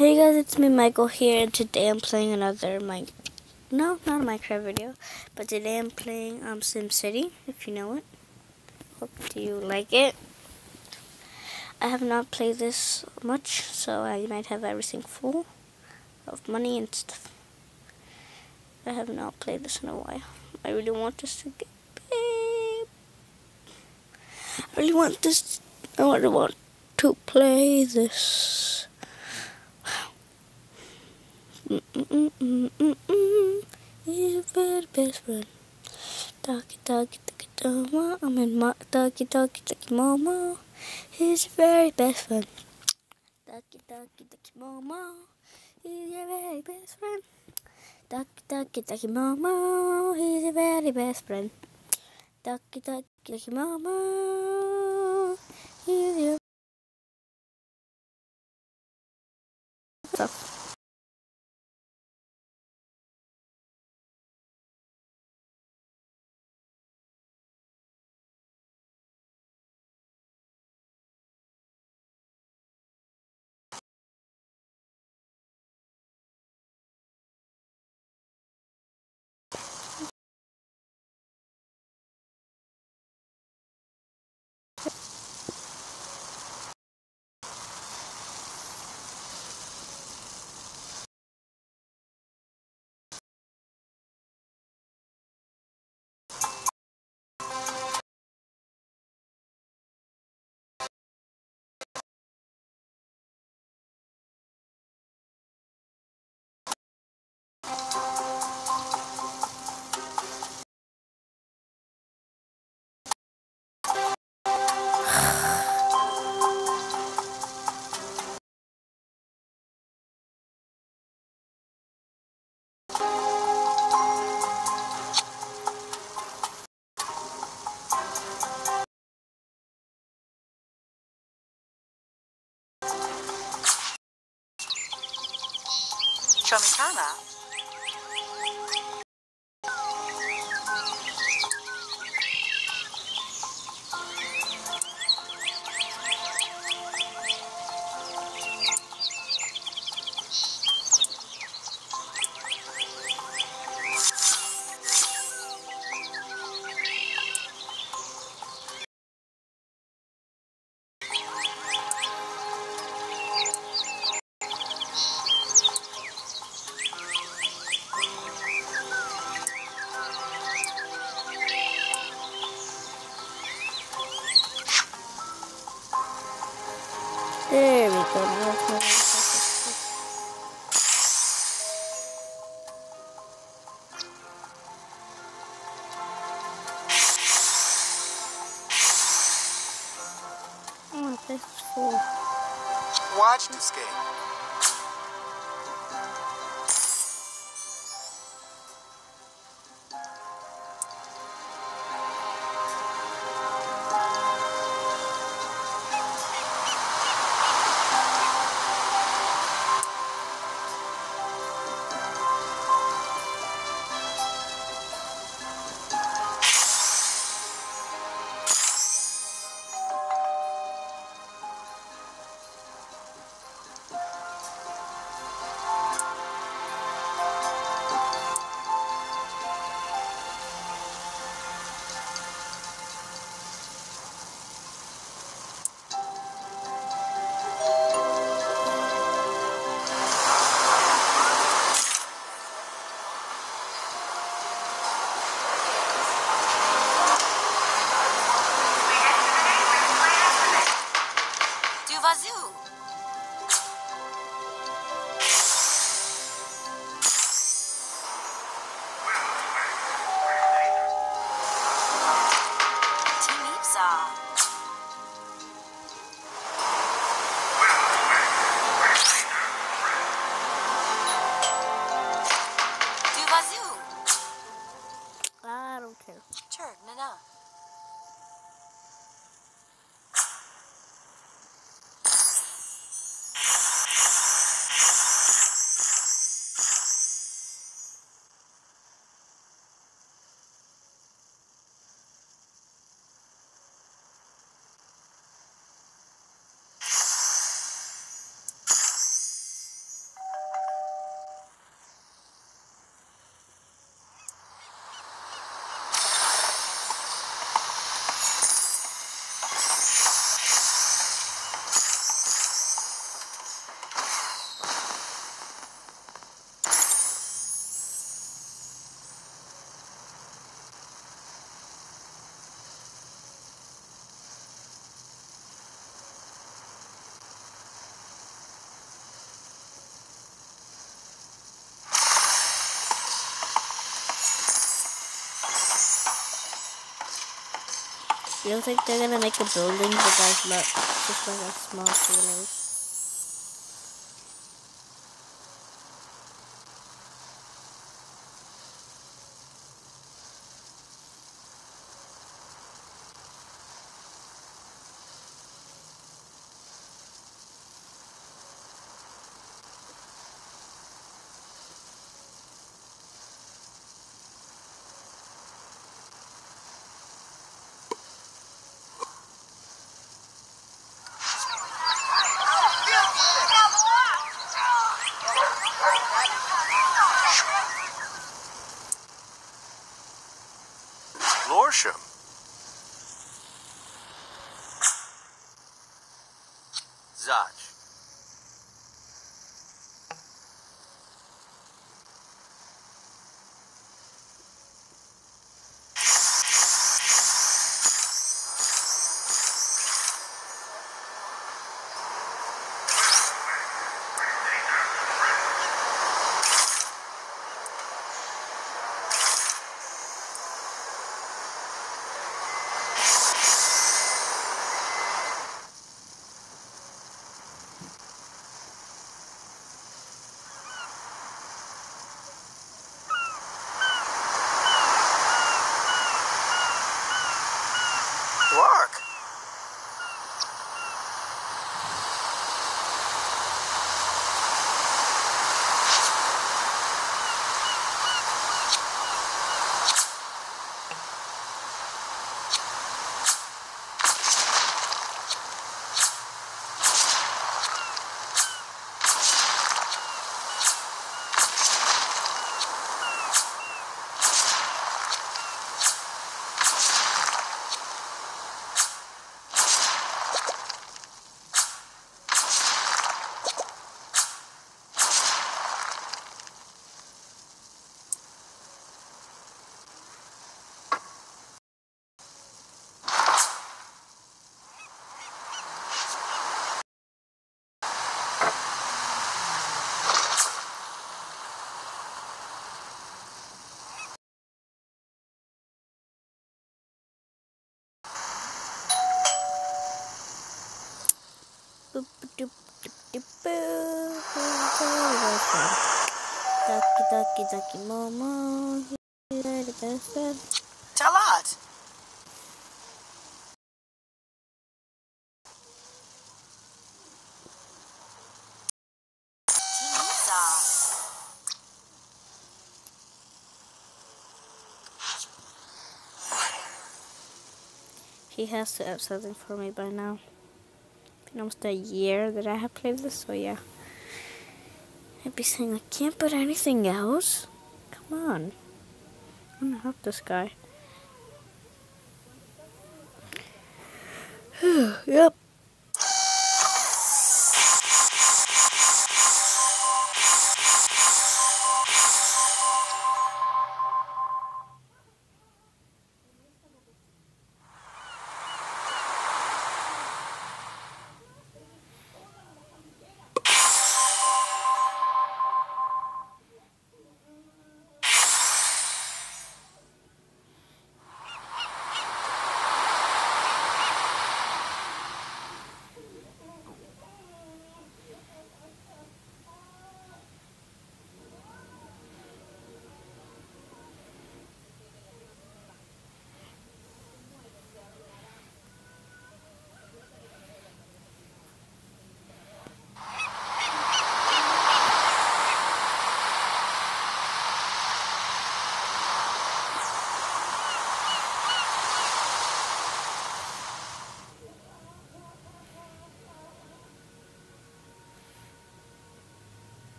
Hey guys, it's me Michael here, and today I'm playing another not a Minecraft video, but today I'm playing SimCity, if you know it. Hope you like it. I have not played this much, so I might have everything full of money and stuff. I have not played this in a while. I really want this to get big. I really want to play this. He's a very best friend. Taki taki taki mama, I'm in my taki taki taki mama. He's your very best friend. Taki taki taki mama, he's your very best friend. Taki taki taki mama, he's your very best friend. Taki taki taki mama, he's your stuff. Show me Tana. There we go. Now it's moving. Oh, this is full. Watch this game. Vazio. Timipsa. Do Vazio. I don't care. Sure, Nana. feels like they're gonna make a building, but that's not just like a small trailers. Lorsham. Zach. Lark. Boop, doop, doop, doop, boo. Ducky, ducky, ducky, Momo. You're the best friend. Talat. Tinisa. He has to have something for me by now. It's been almost a year that I have played this, so yeah. I'd be saying, I can't put anything else? Come on. I'm gonna help this guy. Yep.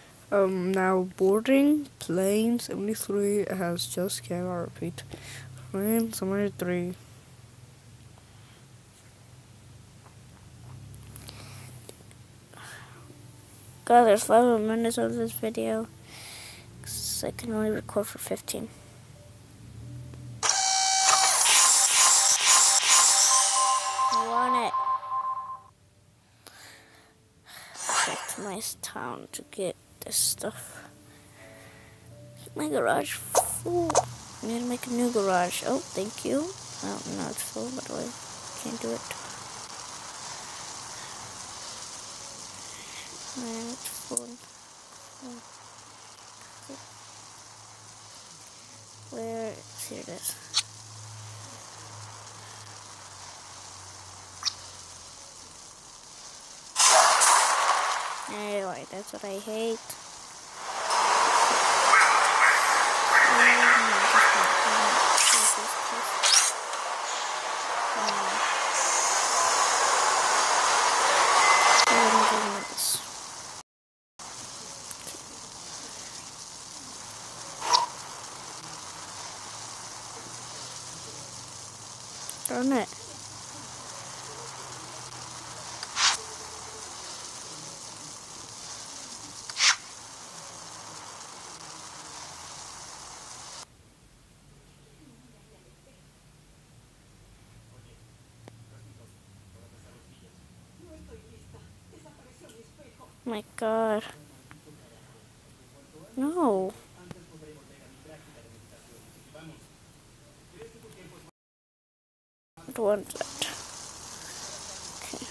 Now boarding plane 73 has just came. I repeat. And summary 3. God, there's 5 more minutes of this video. So I can only record for 15. I want it. Back to my town to get this stuff. My garage full. I'm gonna make a new garage. Oh, thank you. Oh, no, it's full, by the way. Can't do it. Man, it's full. Where? Here it is. Anyway, that's what I hate. Darn it. My God. No. I don't want that. Okay.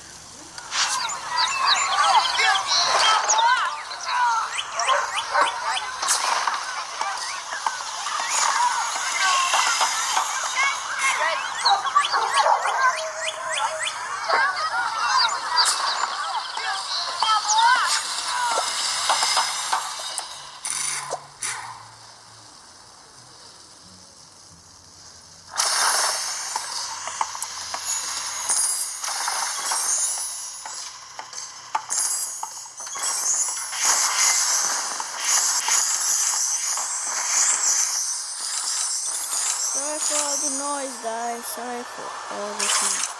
Sorry for all the noise, guys. Sorry for all this noise.